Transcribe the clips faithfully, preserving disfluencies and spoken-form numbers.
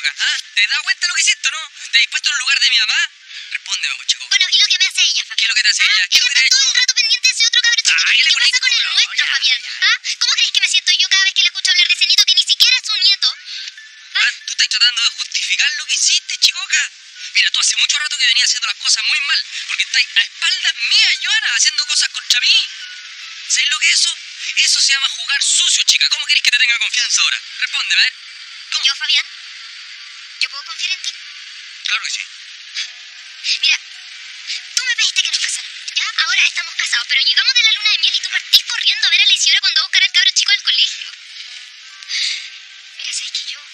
Chicoca? ¿Ah? ¿Te das cuenta de lo que hiciste, no? ¿Te has puesto en el lugar de mi mamá? Respóndeme, pues, Chicoca. Bueno, ¿y lo que me hace ella, Fabián? ¿Qué es lo que te hace ¿Ah? ella? ¿Qué es lo que te ha Ella está hecho? todo el rato pendiente de ese otro cabro chico. Ah, ¿qué le ¿Qué pones pasa con el culo? nuestro, Ya, Fabián? ya. ¿Ah? ¿Cómo crees que me siento yo cada vez que le escucho hablar de ese nieto que ni siquiera es su nieto? Ah, tú estás tratando de justificar lo que hiciste, Chicoca. Mira, tú hace mucho rato que venías haciendo las cosas muy mal, porque estás a espaldas mías, Joana, haciendo cosas contra mí. ¿Sabes lo que es eso? Eso se llama jugar sucio, chica. ¿Cómo querés que te tenga confianza ahora? Respóndeme, a ver. ¿Cómo? ¿Yo, Fabián? ¿Yo puedo confiar en ti? Claro que sí. Mira, tú me pediste que nos casáramos, ¿ya? Ahora estamos casados, pero llegamos de la luna de miel y tú partís corriendo a ver a la Isidora cuando va a buscar al cabro chico al colegio. Mira, ¿sabes qué? Yo...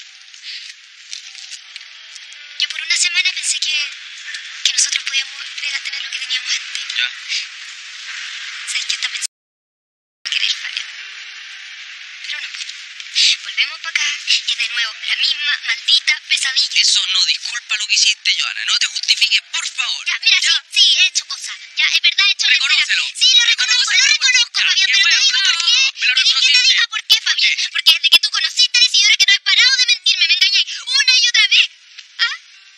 Yo por una semana pensé que... que nosotros podíamos volver a tener lo que teníamos antes. Ya. ¿Sabes qué? Hasta pensé que querer, Fabián. Pero no. Volvemos para acá y es de nuevo la misma maldita pesadilla. Eso no disculpa lo que hiciste, Joana. No te justifiques, por favor. Ya, mira, ¿Ya? sí, sí, he hecho cosas. Ya, es verdad, he hecho Reconócelo. lesera. Sí, lo reconozco, lo reconozco, Ya, Fabián, qué pero te bueno, digo por bravo. qué. Me lo ¿Querés que te reconociste. diga por qué, Fabián? qué? Porque desde que tú conociste a la Isidora que no he parado de mentirme, me engañáis una y otra vez. ¿Ah?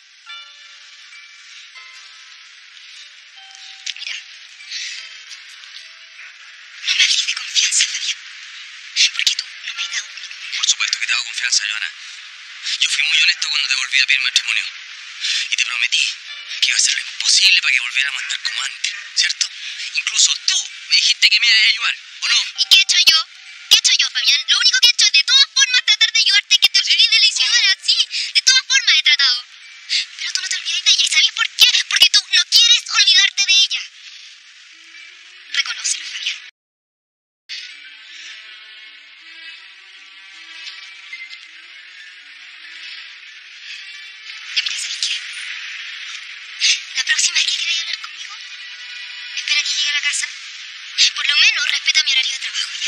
Mira, no me hables de confianza, Fabián. Porque tú no me has dado ninguna. Por supuesto que te hago confianza, Joana. Yo fui muy honesto cuando te volví a pedir matrimonio. Y te prometí que iba a hacer lo imposible para que volviéramos a estar como antes, ¿cierto? Incluso tú me dijiste que me ibas a ayudar, ¿o no? ¿Y qué he hecho yo? ¿Qué he hecho yo, Fabián? Lo único que he hecho es de todas formas tratar de ayudarte y que te ¿Ah, sí? olvides de la Isidora. Sí, de todas formas he tratado. Pero tú no te olvidas de ella. ¿Y sabes por qué? Porque tú no quieres olvidarte de ella. Reconócelo, Fabián. Ya mira, ¿sabes qué? La próxima vez que quieras hablar conmigo, espera que llegue a la casa. Por lo menos respeta mi horario de trabajo, ¿ya?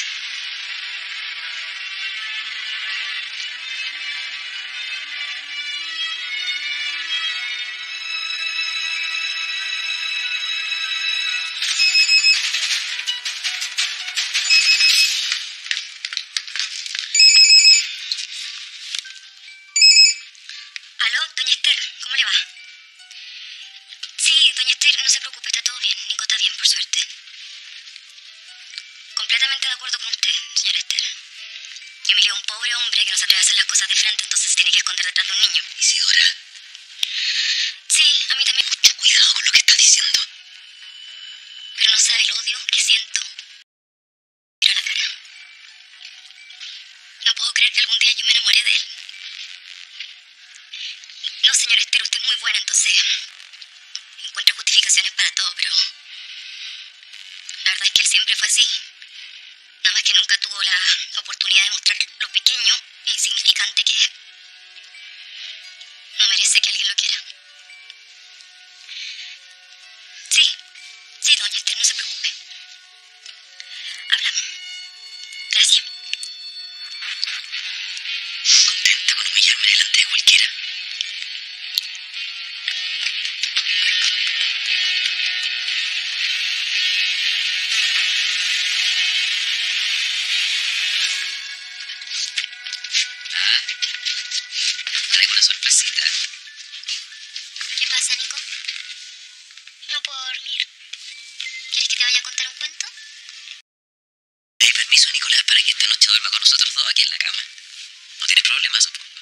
Aló, doña Esther, ¿cómo le va? Sí, doña Esther, no se preocupe, está todo bien. Nico está bien, por suerte. Completamente de acuerdo con usted, señora Esther. Emilio es un pobre hombre que no se atreve a hacer las cosas de frente, entonces se tiene que esconder detrás de un niño. Isidora, Sí, a mí también. mucho cuidado con lo que estás diciendo. Pero no sabe el odio que siento. Miro a la cara. No puedo creer que algún día yo me enamoré de él. No, señora Esther, usted es muy buena, entonces encuentra justificaciones para todo, pero la verdad es que él siempre fue así. Nada más que nunca tuvo la oportunidad de mostrar lo pequeño e insignificante que es. No merece que alguien lo quiera. Sí, sí, doña Esther, no se preocupe. Hablamos. Gracias. Contenta con humillarme delante de cualquiera. Ah, traigo una sorpresita. ¿Qué pasa, Nico? No puedo dormir. ¿Quieres que te vaya a contar un cuento? Pedí permiso a Nicolás para que esta noche duerma con nosotros dos aquí en la cama. ¿No tienes problema, supongo?